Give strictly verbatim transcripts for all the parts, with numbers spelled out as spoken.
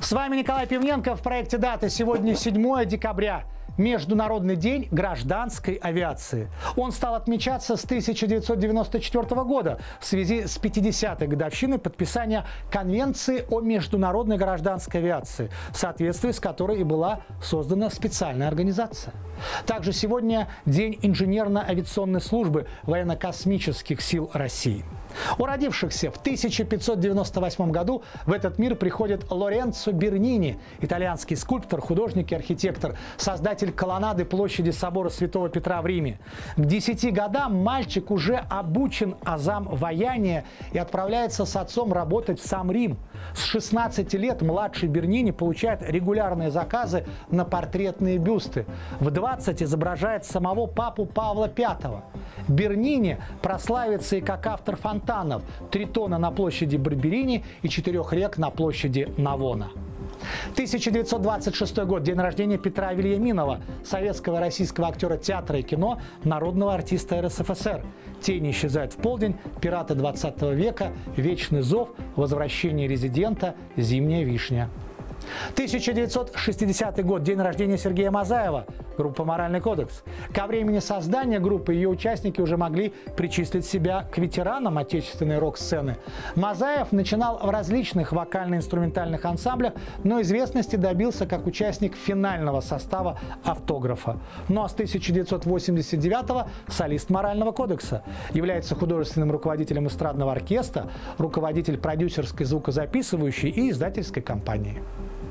С вами Николай Пивненко в проекте «Дата». Сегодня седьмое декабря. Международный день гражданской авиации. Он стал отмечаться с тысяча девятьсот девяносто четвёртого года в связи с пятидесятой годовщиной подписания Конвенции о международной гражданской авиации, в соответствии с которой и была создана специальная организация. Также сегодня День инженерно-авиационной службы военно-космических сил России. У родившихся в тысяча пятьсот девяносто восьмом году в этот мир приходит Лоренцо Бернини, итальянский скульптор, художник и архитектор, создатель колоннады площади собора Святого Петра в Риме. К десяти годам мальчик уже обучен азам ваяния и отправляется с отцом работать в сам Рим. С шестнадцати лет младший Бернини получает регулярные заказы на портретные бюсты. В двадцать изображает самого папу Павла Пятого. Бернини прославится и как автор фонтанов «Тритона» на площади Барберини и «Четырех рек» на площади Навона. тысяча девятьсот двадцать шестой год. День рождения Петра Вельяминова, советского и российского актера театра и кино, народного артиста эр эс эф эс эр. «Тени исчезают в полдень», «Пираты двадцатого века», «Вечный зов», «Возвращение резидента», «Зимняя вишня». тысяча девятьсот шестидесятый год. День рождения Сергея Мазаева, группа «Моральный кодекс». Ко времени создания группы ее участники уже могли причислить себя к ветеранам отечественной рок-сцены. Мазаев начинал в различных вокально-инструментальных ансамблях, но известности добился как участник финального состава «Автографа». Ну а с тысяча девятьсот восемьдесят девятого солист «Морального кодекса». Является художественным руководителем эстрадного оркестра, руководитель продюсерской, звукозаписывающей и издательской компании.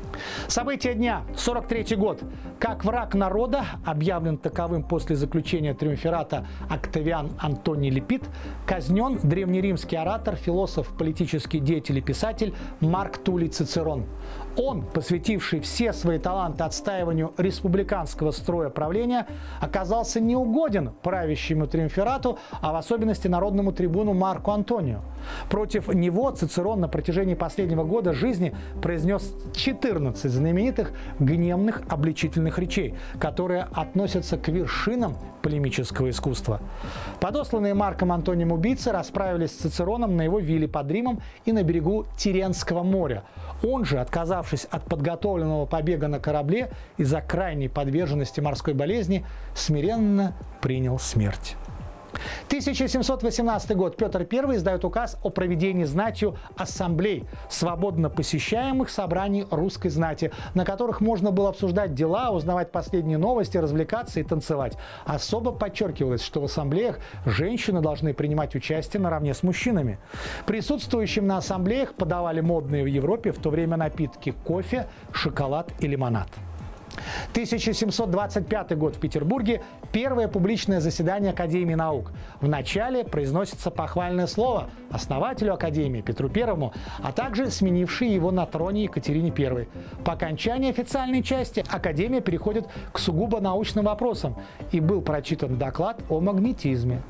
События дня. сорок третий год. Как враг народа, объявлен таковым после заключения триумвирата Октавиан Антоний Лепит, казнен древнеримский оратор, философ, политический деятель и писатель Марк Туллий Цицерон. Он, посвятивший все свои таланты отстаиванию республиканского строя правления, оказался неугоден правящему триумвирату, а в особенности народному трибуну Марку Антонию. Против него Цицерон на протяжении последнего года жизни произнес четырнадцать знаменитых гневных обличительных речей, которые относятся к вершинам полемического искусства. Подосланные Марком Антонием убийцы расправились с Цицероном на его вилле под Римом и на берегу Тиренского моря. Он же, отказавшись от подготовленного побега на корабле из-за крайней подверженности морской болезни, смиренно принял смерть. тысяча семьсот восемнадцатый год. Петр Первый издает указ о проведении знатью ассамблей, свободно посещаемых собраний русской знати, на которых можно было обсуждать дела, узнавать последние новости, развлекаться и танцевать. Особо подчеркивалось, что в ассамблеях женщины должны принимать участие наравне с мужчинами. Присутствующим на ассамблеях подавали модные в Европе в то время напитки кофе, шоколад и лимонад. тысяча семьсот двадцать пятый год. В Петербурге. Первое публичное заседание Академии наук. В начале произносится похвальное слово основателю Академии Петру Первому, а также сменившей его на троне Екатерине Первой. По окончании официальной части Академия переходит к сугубо научным вопросам, и был прочитан доклад о магнетизме.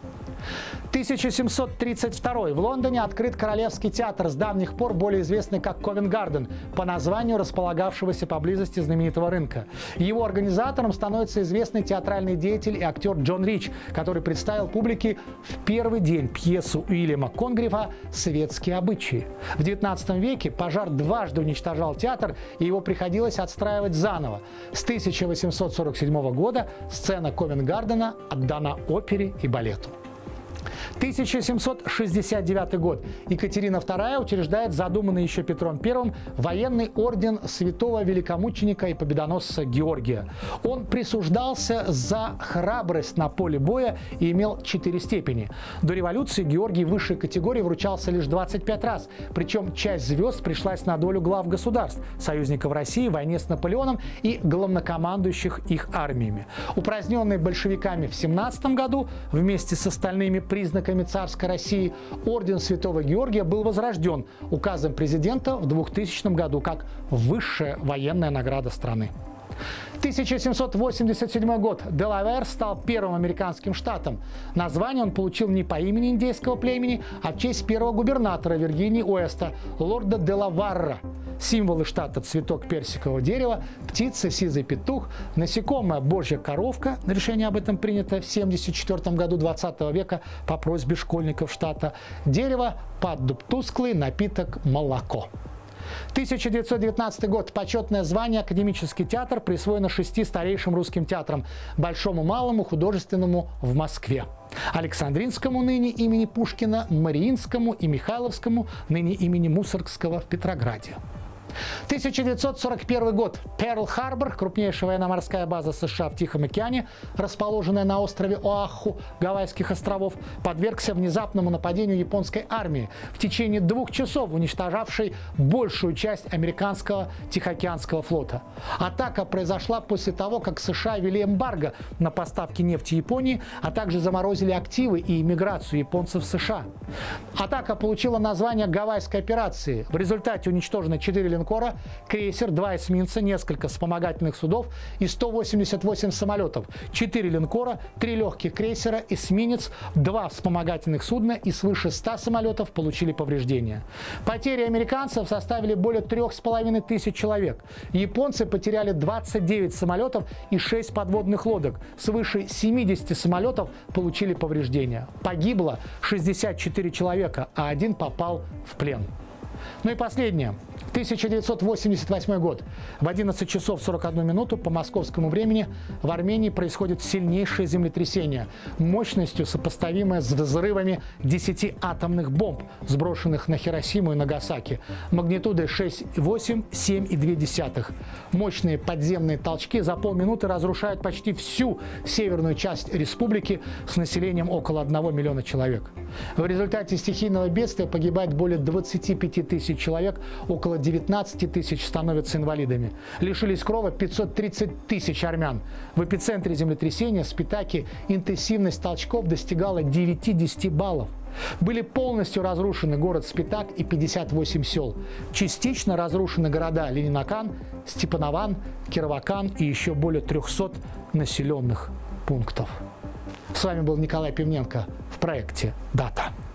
тысяча семьсот тридцать второй. В Лондоне открыт Королевский театр, с давних пор более известный как Ковент-Гарден, по названию располагавшегося поблизости знаменитого рынка. Его организатором становится известный театральный деятель и актер Джон Рич, который представил публике в первый день пьесу Уильяма Конгрифа «Светские обычаи». В девятнадцатом веке пожар дважды уничтожал театр, и его приходилось отстраивать заново. С тысяча восемьсот сорок седьмого года сцена Ковент-Гардена отдана опере и балету. тысяча семьсот шестьдесят девятый год. Екатерина Вторая учреждает задуманный еще Петром Первым военный орден святого великомученика и победоносца Георгия. Он присуждался за храбрость на поле боя и имел четыре степени. До революции Георгий высшей категории вручался лишь двадцать пять раз, причем часть звезд пришлась на долю глав государств, союзников России в войне с Наполеоном и главнокомандующих их армиями. Упраздненный большевиками в семнадцатом году вместе с остальными признаками царской России, орден Святого Георгия был возрожден указом президента в двухтысячном году как высшая военная награда страны. тысяча семьсот восемьдесят седьмой год. Делавэр стал первым американским штатом. Название он получил не по имени индейского племени, а в честь первого губернатора Виргинии Уэста, лорда Делаварра. Символы штата — цветок персикового дерева, птица, сизый петух, насекомое — божья коровка. Решение об этом принято в семьдесят четвёртом году двадцатого века по просьбе школьников штата. Дерево — паддуб тусклый, напиток — молоко. тысяча девятьсот девятнадцатый год. Почетное звание «Академический театр» присвоено шести старейшим русским театрам – Большому, Малому, Художественному в Москве, Александринскому, ныне имени Пушкина, Мариинскому и Михайловскому, ныне имени Мусоргского в Петрограде. тысяча девятьсот сорок первый год. Перл-Харбор, крупнейшая военно-морская база США в Тихом океане, расположенная на острове Оаху, Гавайских островов, подвергся внезапному нападению японской армии, в течение двух часов уничтожавшей большую часть американского Тихоокеанского флота. Атака произошла после того, как США ввели эмбарго на поставки нефти Японии, а также заморозили активы и иммиграцию японцев в США. Атака получила название «Гавайской операции». В результате уничтожено четыре линкора, крейсер, два эсминца, несколько вспомогательных судов и сто восемьдесят восемь самолетов, четыре линкора, три легких крейсера, эсминец, два вспомогательных судна и свыше ста самолетов получили повреждения. Потери американцев составили более трех с половиной тысяч человек. Японцы потеряли двадцать девять самолетов и шесть подводных лодок. Свыше семидесяти самолетов получили повреждения. Погибло шестьдесят четыре человека, а один попал в плен. Ну и последнее. тысяча девятьсот восемьдесят восьмой год. В одиннадцать часов сорок одну минуту по московскому времени в Армении происходит сильнейшее землетрясение, мощностью сопоставимое с взрывами десяти атомных бомб, сброшенных на Хиросиму и Нагасаки, магнитудой шесть и восемь, семь и две десятых. Мощные подземные толчки за полминуты разрушают почти всю северную часть республики с населением около одного миллиона человек. В результате стихийного бедствия погибает более двадцати пяти тысяч человек, около девятнадцати тысяч становятся инвалидами. Лишились крова пятьсот тридцать тысяч армян. В эпицентре землетрясения, Спитаки, интенсивность толчков достигала девяти-десяти баллов. Были полностью разрушены город Спитак и пятьдесят восемь сел. Частично разрушены города Ленинакан, Степанован, Кировакан и еще более трехсот населенных пунктов. С вами был Николай Пивненко в проекте «Дата».